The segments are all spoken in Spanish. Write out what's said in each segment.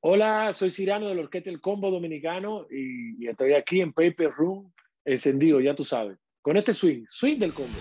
Hola, soy Cirano de la Orquesta El Combo Dominicano y estoy aquí en Paper Room, encendido, ya tú sabes, con este swing del combo.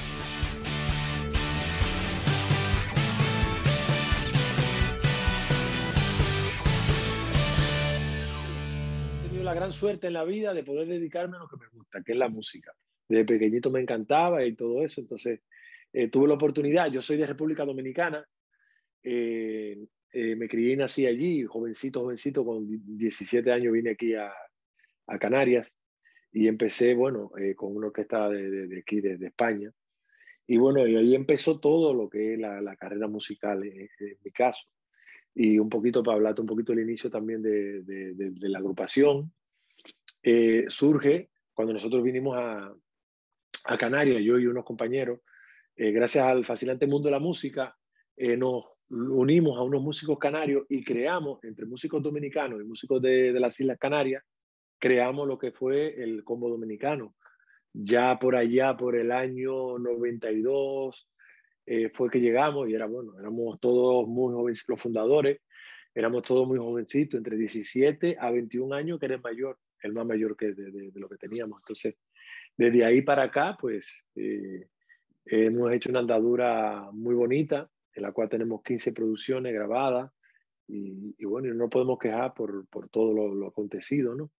He tenido la gran suerte en la vida de poder dedicarme a lo que me gusta, que es la música. Desde pequeñito me encantaba y todo eso, entonces tuve la oportunidad. Yo soy de República Dominicana, eh, me crié y nací allí, jovencito, con 17 años vine aquí a Canarias y empecé, bueno, con una orquesta de aquí, de España. Y bueno, y ahí empezó todo lo que es la carrera musical en mi caso. Y un poquito para hablarte un poquito del inicio también de la agrupación, surge cuando nosotros vinimos a Canarias, yo y unos compañeros, gracias al fascinante mundo de la música, nos unimos a unos músicos canarios y creamos, entre músicos dominicanos y músicos de las Islas Canarias, creamos lo que fue el combo dominicano. Ya por allá, por el año 92, fue que llegamos y era bueno, éramos todos muy jóvenes, los fundadores, éramos todos muy jovencitos, entre 17 a 21 años, que era el mayor, el más mayor que de lo que teníamos. Entonces, desde ahí para acá, pues hemos hecho una andadura muy bonita, en la cual tenemos 15 producciones grabadas y bueno, no podemos quejar por todo lo acontecido, ¿no?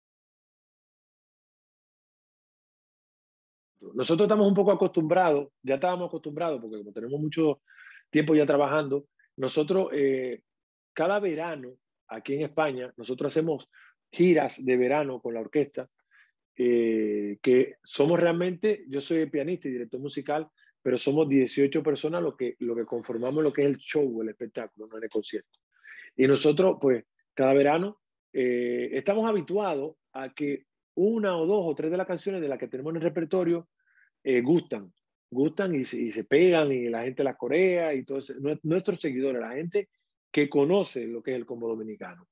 Nosotros estamos un poco acostumbrados, ya estábamos acostumbrados, porque como tenemos mucho tiempo ya trabajando, nosotros cada verano aquí en España, nosotros hacemos giras de verano con la orquesta, que somos realmente, yo soy pianista y director musical, pero somos 18 personas lo que conformamos lo que es el show, el espectáculo, no en el concierto. Y nosotros, pues, cada verano estamos habituados a que una o dos o tres de las canciones de las que tenemos en el repertorio gustan, gustan y se pegan y la gente las corea y todo eso. Nuestros seguidores, la gente que conoce lo que es el combo dominicano.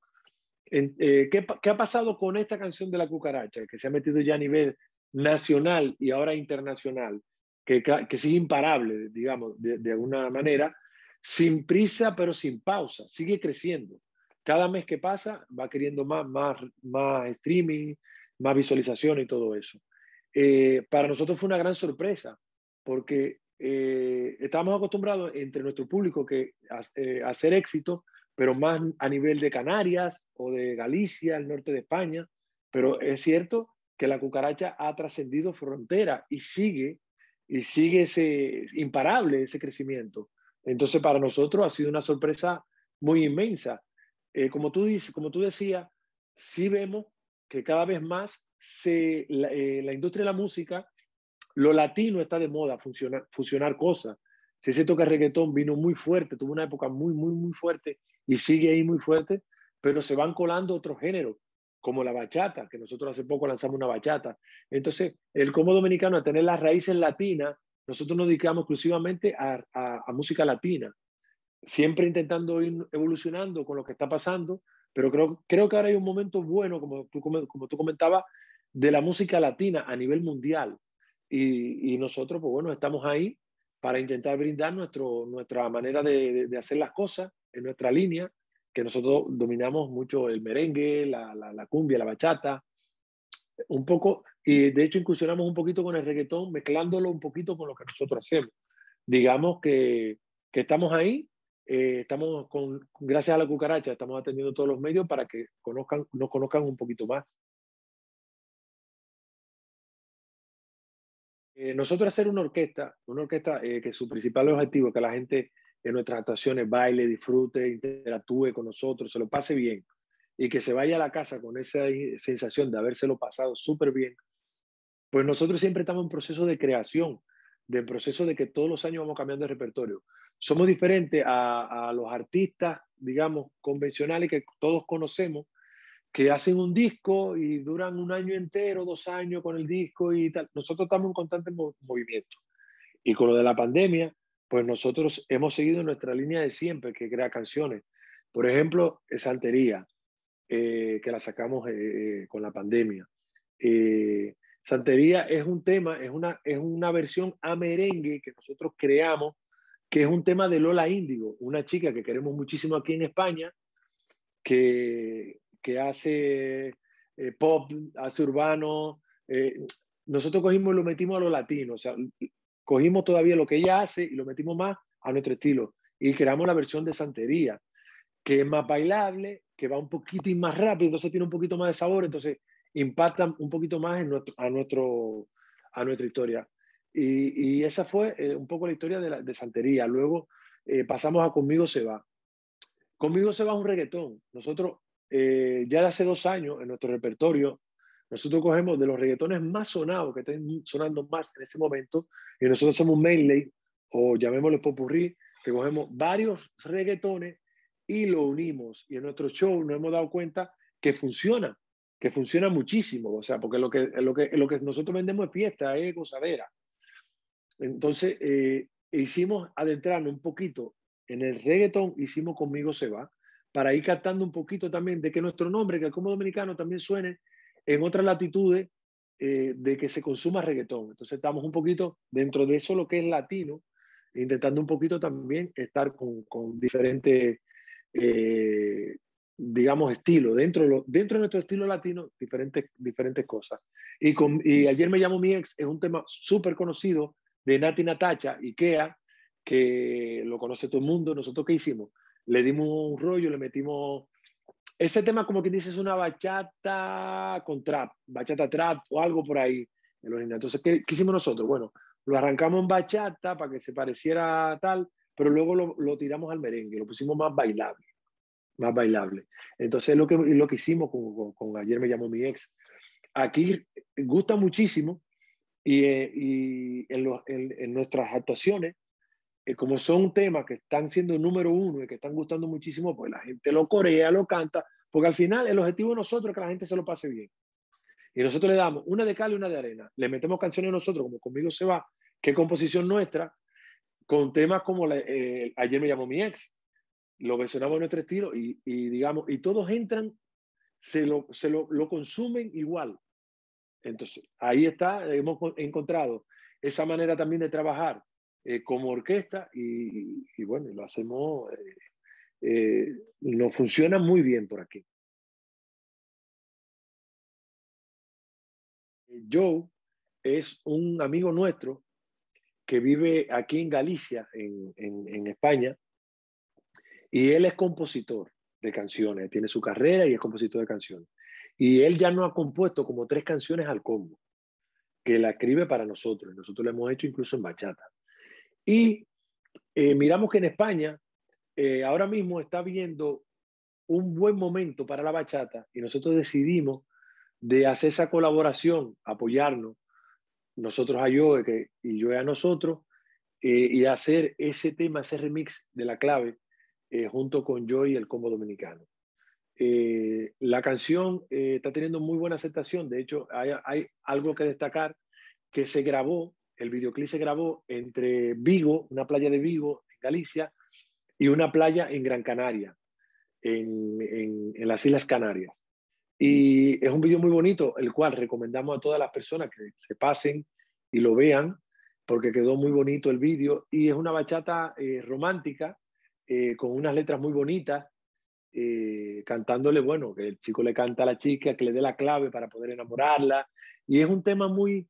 ¿Qué ha pasado con esta canción de la cucaracha que se ha metido ya a nivel nacional y ahora internacional, que sigue imparable, digamos, de alguna manera, sin prisa pero sin pausa, sigue creciendo? Cada mes que pasa va queriendo más streaming, más visualización y todo eso. Para nosotros fue una gran sorpresa porque estábamos acostumbrados entre nuestro público a hacer éxito, pero más a nivel de Canarias o de Galicia, el norte de España. Pero es cierto que la cucaracha ha trascendido frontera y sigue imparable ese crecimiento. Entonces, para nosotros ha sido una sorpresa muy inmensa. Como tú decías, sí vemos que cada vez más la industria de la música, lo latino está de moda, fusionar cosas. Si se toca reggaetón, vino muy fuerte, tuvo una época muy fuerte y sigue ahí muy fuerte, pero se van colando otros géneros, como la bachata, que nosotros hace poco lanzamos una bachata. Entonces, el combo dominicano, a tener las raíces latinas, nosotros nos dedicamos exclusivamente a música latina, siempre intentando ir evolucionando con lo que está pasando, pero creo que ahora hay un momento bueno, como tú comentabas, de la música latina a nivel mundial. Y nosotros, pues bueno, estamos ahí para intentar brindar nuestra manera de hacer las cosas en nuestra línea, que nosotros dominamos mucho el merengue, la cumbia, la bachata, un poco, y de hecho incursionamos un poquito con el reggaetón, mezclándolo un poquito con lo que nosotros hacemos. Digamos que estamos ahí, gracias a la cucaracha, estamos atendiendo todos los medios para que nos conozcan un poquito más. Nosotros hacer una orquesta que su principal objetivo es que la gente en nuestras actuaciones baile, disfrute, interactúe con nosotros, se lo pase bien y que se vaya a la casa con esa sensación de habérselo pasado súper bien. Pues nosotros siempre estamos en proceso de creación, de proceso de que todos los años vamos cambiando de repertorio. Somos diferentes a los artistas, digamos, convencionales que todos conocemos, que hacen un disco y duran un año entero, 2 años con el disco y tal. Nosotros estamos en constante movimiento. Y con lo de la pandemia, pues nosotros hemos seguido nuestra línea de siempre, que crea canciones. Por ejemplo, Santería, que la sacamos con la pandemia. Eh, Santería es un tema, es una versión a merengue que nosotros creamos, que es un tema de Lola Índigo, una chica que queremos muchísimo aquí en España, que hace pop, hace urbano. Nosotros cogimos y lo metimos a lo latino, o sea, cogimos todavía lo que ella hace y lo metimos más a nuestro estilo. Y creamos la versión de Santería, que es más bailable, que va un poquitín más rápido, entonces tiene un poquito más de sabor, entonces impacta un poquito más en a nuestra historia. Y esa fue un poco la historia de Santería. Luego pasamos a Conmigo se va. Conmigo se va un reggaetón. Nosotros ya de hace 2 años en nuestro repertorio, nosotros cogemos de los reggaetones más sonados, que estén sonando más en ese momento, y nosotros hacemos un medley, o llamémosle popurrí, que cogemos varios reggaetones y lo unimos. Y en nuestro show nos hemos dado cuenta que funciona muchísimo. O sea, porque lo que nosotros vendemos es fiesta, es gozadera. Entonces, hicimos adentrarnos un poquito en el reggaetón, hicimos Conmigo se va, para ir captando un poquito también de que nuestro nombre, que el Combo Dominicano, también suene en otras latitudes de que se consuma reggaetón. Entonces, estamos un poquito dentro de eso, lo que es latino, intentando un poquito también estar con diferentes, digamos, estilos. Dentro de nuestro estilo latino, diferentes cosas. Y Ayer me llamó mi ex, es un tema súper conocido de Nati Natacha, Ikea, que lo conoce todo el mundo. ¿Nosotros qué hicimos? Le dimos un rollo, le metimos... Ese tema, como quien dice, es una bachata con trap, bachata trap o algo por ahí. Entonces, ¿qué hicimos nosotros? Bueno, lo arrancamos en bachata para que se pareciera tal, pero luego lo tiramos al merengue, lo pusimos más bailable, más bailable. Entonces, lo que hicimos con Ayer me llamó mi ex. Aquí gusta muchísimo y en nuestras actuaciones, como son temas que están siendo número uno y que están gustando muchísimo, pues la gente lo corea, lo canta, porque al final el objetivo de nosotros es que la gente se lo pase bien. Y nosotros le damos una de cal y una de arena. Le metemos canciones nosotros, como Conmigo se va, que es composición nuestra, con temas como Ayer me llamó mi ex. Lo versionamos en nuestro estilo digamos, y todos entran, lo consumen igual. Entonces, ahí está, hemos encontrado esa manera también de trabajar como orquesta y bueno, lo hacemos, nos funciona muy bien por aquí. Joe es un amigo nuestro que vive aquí en Galicia, en España, y él es compositor de canciones, tiene su carrera y es compositor de canciones. Y él ya nos ha compuesto como 3 canciones al combo, que la escribe para nosotros. Nosotros lo hemos hecho incluso en bachata. Y miramos que en España ahora mismo está viendo un buen momento para la bachata y nosotros decidimos de hacer esa colaboración, apoyarnos, nosotros a Joe y Joe a nosotros, y hacer ese tema, ese remix de La Clave, junto con Joe y el Combo Dominicano. La canción está teniendo muy buena aceptación, de hecho hay algo que destacar, que se grabó, el videoclip se grabó entre Vigo, una playa de Vigo, en Galicia, y una playa en Gran Canaria, en las Islas Canarias. Y es un vídeo muy bonito, el cual recomendamos a todas las personas que se pasen y lo vean, porque quedó muy bonito el vídeo. Y es una bachata romántica, con unas letras muy bonitas, cantándole, bueno, que el chico le canta a la chica, que le dé la clave para poder enamorarla. Y es un tema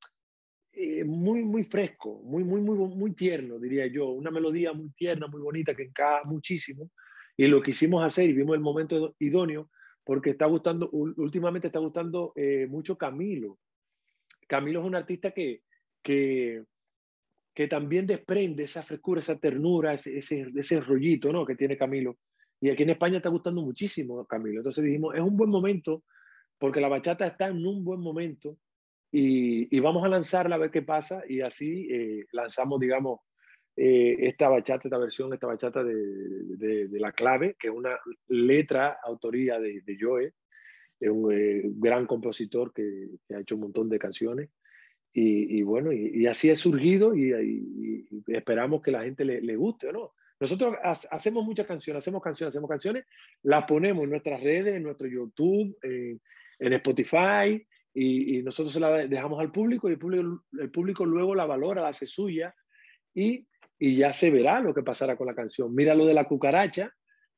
muy fresco, muy tierno, diría yo. Una melodía muy tierna, muy bonita, que encaja muchísimo. Y lo quisimos hacer y vimos el momento idóneo porque está gustando, últimamente está gustando mucho Camilo. Camilo es un artista que, que también desprende esa frescura, esa ternura, ese rollito, ¿no?, que tiene Camilo. Y aquí en España está gustando muchísimo Camilo. Entonces dijimos, es un buen momento porque la bachata está en un buen momento y vamos a lanzarla a ver qué pasa y así lanzamos, digamos, esta bachata, esta bachata de La Clave, que es una letra, autoría de Joe, es un gran compositor que ha hecho un montón de canciones y bueno, y así ha surgido y esperamos que la gente le guste, ¿no? Nosotros hacemos muchas canciones, hacemos canciones, las ponemos en nuestras redes, en nuestro YouTube, en Spotify, y nosotros se la dejamos al público y el público luego la valora, la hace suya y ya se verá lo que pasará con la canción. Mira lo de la cucaracha,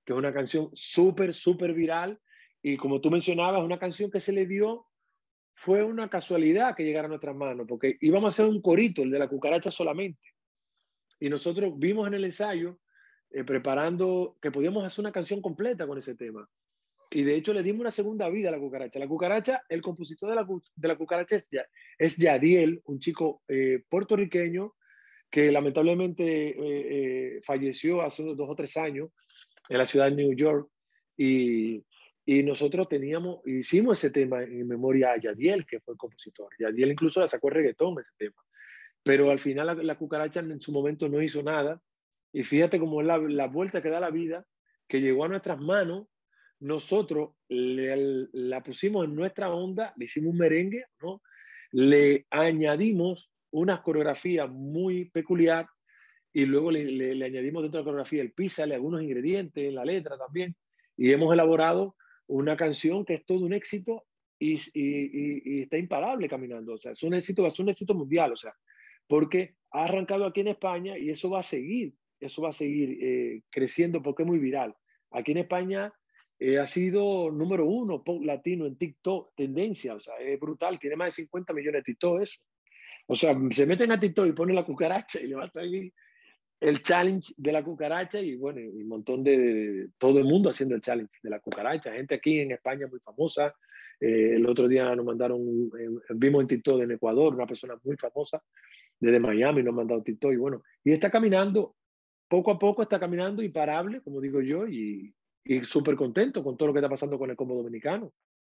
que es una canción súper, súper viral. Y como tú mencionabas, una canción que se le dio, fue una casualidad que llegara a nuestras manos, porque íbamos a hacer un corito, el de la cucaracha solamente. Y nosotros vimos en el ensayo, preparando, que podíamos hacer una canción completa con ese tema. Y de hecho le dimos una segunda vida a la cucaracha. La cucaracha, el compositor de la cucaracha es Yadiel, un chico puertorriqueño que lamentablemente falleció hace unos 2 o 3 años en la ciudad de New York. Y, y nosotros hicimos ese tema en memoria a Yadiel, que fue el compositor. Yadiel incluso la sacó el reggaetón, ese tema. Pero al final la cucaracha en su momento no hizo nada. Y fíjate cómo es la vuelta que da la vida, que llegó a nuestras manos. Nosotros la pusimos en nuestra onda, le hicimos un merengue, ¿no? Le añadimos una coreografía muy peculiar y luego le añadimos dentro de la coreografía el písale, algunos ingredientes, la letra también, y hemos elaborado una canción que es todo un éxito y está imparable caminando. O sea, es un éxito mundial, o sea, porque ha arrancado aquí en España y eso va a seguir creciendo porque es muy viral. Aquí en España ha sido número 1 pop latino en TikTok, tendencia, o sea, es brutal, tiene más de 50 millones de TikTok eso. O sea, se meten a TikTok y ponen la cucaracha y le va a salir el challenge de la cucaracha y bueno, y un montón de todo el mundo haciendo el challenge de la cucaracha. Gente aquí en España muy famosa. El otro día nos mandaron, vimos en TikTok en Ecuador, una persona muy famosa desde Miami nos mandado TikTok y bueno, y está caminando, poco a poco está caminando imparable, como digo yo, y súper contento con todo lo que está pasando con el combo dominicano.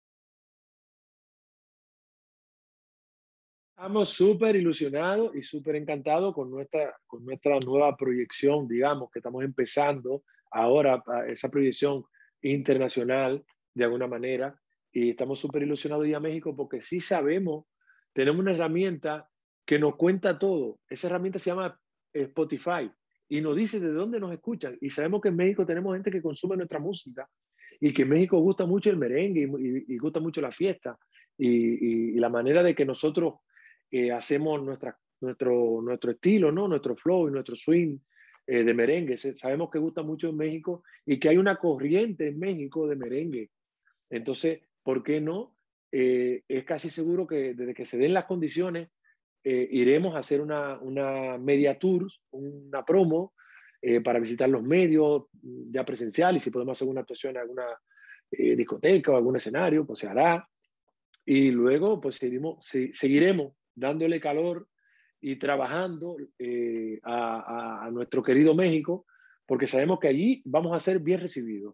Estamos súper ilusionados y súper encantados con nuestra nueva proyección, digamos, que estamos empezando ahora esa proyección internacional de alguna manera. Y estamos súper ilusionados de ir a México porque sí sabemos, tenemos una herramienta que nos cuenta todo. Esa herramienta se llama Spotify y nos dice de dónde nos escuchan. Y sabemos que en México tenemos gente que consume nuestra música y que en México gusta mucho el merengue y gusta mucho la fiesta. Y la manera de que nosotros hacemos nuestro estilo, ¿no? Nuestro flow y nuestro swing de merengue. Sabemos que gusta mucho en México y que hay una corriente en México de merengue. Entonces, ¿por qué no? Es casi seguro que desde que se den las condiciones, iremos a hacer una media tour, una promo, para visitar los medios ya presencial y si podemos hacer una actuación en alguna discoteca o algún escenario, pues se hará. Y luego, pues seguiremos dándole calor y trabajando a nuestro querido México, porque sabemos que allí vamos a ser bien recibidos.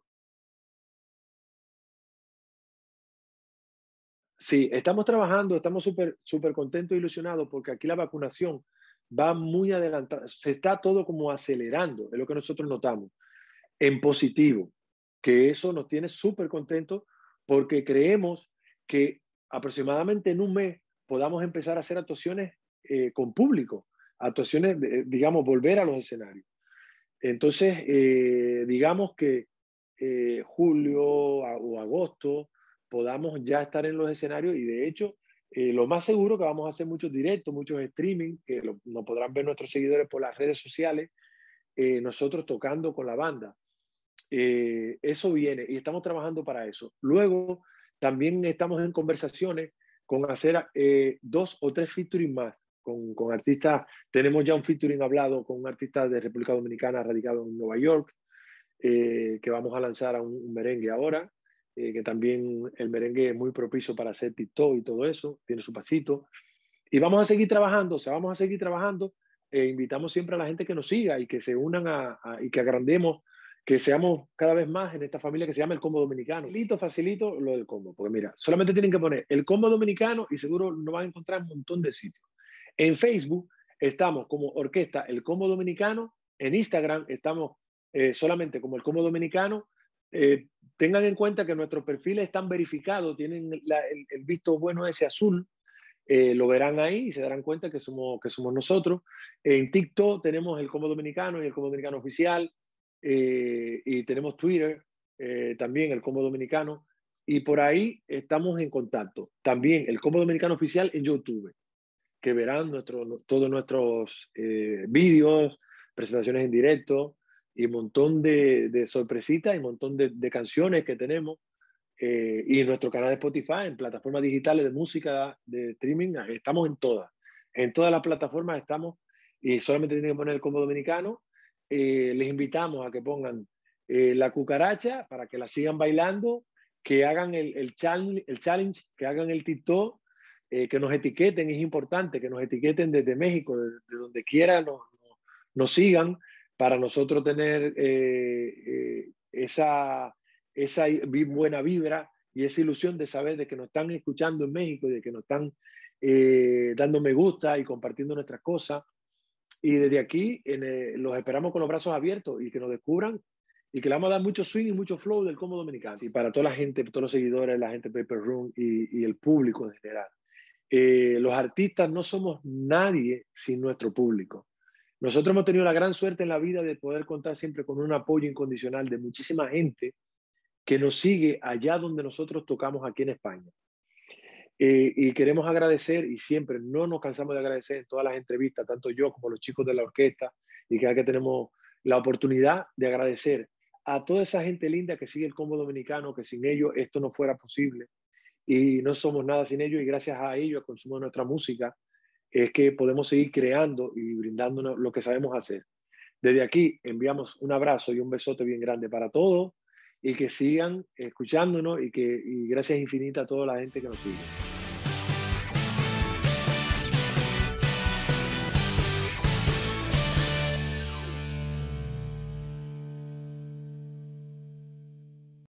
Sí, estamos trabajando, estamos súper súper contentos e ilusionados porque aquí la vacunación va muy adelantada, se está todo como acelerando, es lo que nosotros notamos, en positivo, que eso nos tiene súper contentos porque creemos que aproximadamente en un mes podamos empezar a hacer actuaciones con público, actuaciones, digamos, volver a los escenarios. Entonces, digamos que julio o agosto podamos ya estar en los escenarios y de hecho, lo más seguro que vamos a hacer muchos directos, muchos streaming, que nos podrán ver nuestros seguidores por las redes sociales, nosotros tocando con la banda. Eso viene y estamos trabajando para eso. Luego, también estamos en conversaciones con hacer 2 o 3 featuring más con artistas. Tenemos ya un featuring hablado con un artista de República Dominicana radicado en Nueva York, que vamos a lanzar a un merengue ahora, que también el merengue es muy propicio para hacer TikTok y todo eso, tiene su pasito. Y vamos a seguir trabajando, o sea, vamos a seguir trabajando. Invitamos siempre a la gente que nos siga y que se unan y que agrandemos, que seamos cada vez más en esta familia que se llama el Combo Dominicano. Facilito, facilito lo del combo, porque mira, solamente tienen que poner el Combo Dominicano y seguro nos van a encontrar en un montón de sitios. En Facebook estamos como Orquesta El Combo Dominicano, en Instagram estamos solamente como el Combo Dominicano. Tengan en cuenta que nuestros perfiles están verificados, tienen el visto bueno ese azul, lo verán ahí y se darán cuenta que somos nosotros. En TikTok tenemos el Combo Dominicano y el Combo Dominicano Oficial, y tenemos Twitter, también el Combo Dominicano, y por ahí estamos en contacto. También el Combo Dominicano Oficial en YouTube, que verán todos nuestros vídeos, presentaciones en directo y un montón de sorpresitas y un montón de canciones que tenemos. Y en nuestro canal de Spotify, en plataformas digitales de música, de streaming, estamos en todas las plataformas estamos, y solamente tienen que poner el combo dominicano. Les invitamos a que pongan la cucaracha para que la sigan bailando, que hagan el challenge, que hagan el TikTok, que nos etiqueten, es importante que nos etiqueten desde México, de donde quiera nos sigan, para nosotros tener esa buena vibra y esa ilusión de saber de que nos están escuchando en México y de que nos están dando me gusta y compartiendo nuestras cosas. Y desde aquí los esperamos con los brazos abiertos y que nos descubran y que le vamos a dar mucho swing y mucho flow del combo dominicano. Y para toda la gente, todos los seguidores, la gente de Paper Room y el público en general. Los artistas no somos nadie sin nuestro público. Nosotros hemos tenido la gran suerte en la vida de poder contar siempre con un apoyo incondicional de muchísima gente que nos sigue allá donde nosotros tocamos aquí en España. Y queremos agradecer, y siempre no nos cansamos de agradecer en todas las entrevistas, tanto yo como los chicos de la orquesta, y cada que tenemos la oportunidad de agradecer a toda esa gente linda que sigue el combo dominicano, que sin ellos esto no fuera posible, y no somos nada sin ellos, y gracias a ellos, al consumo de nuestra música, es que podemos seguir creando y brindándonos lo que sabemos hacer. Desde aquí enviamos un abrazo y un besote bien grande para todos y que sigan escuchándonos y gracias infinitas a toda la gente que nos sigue.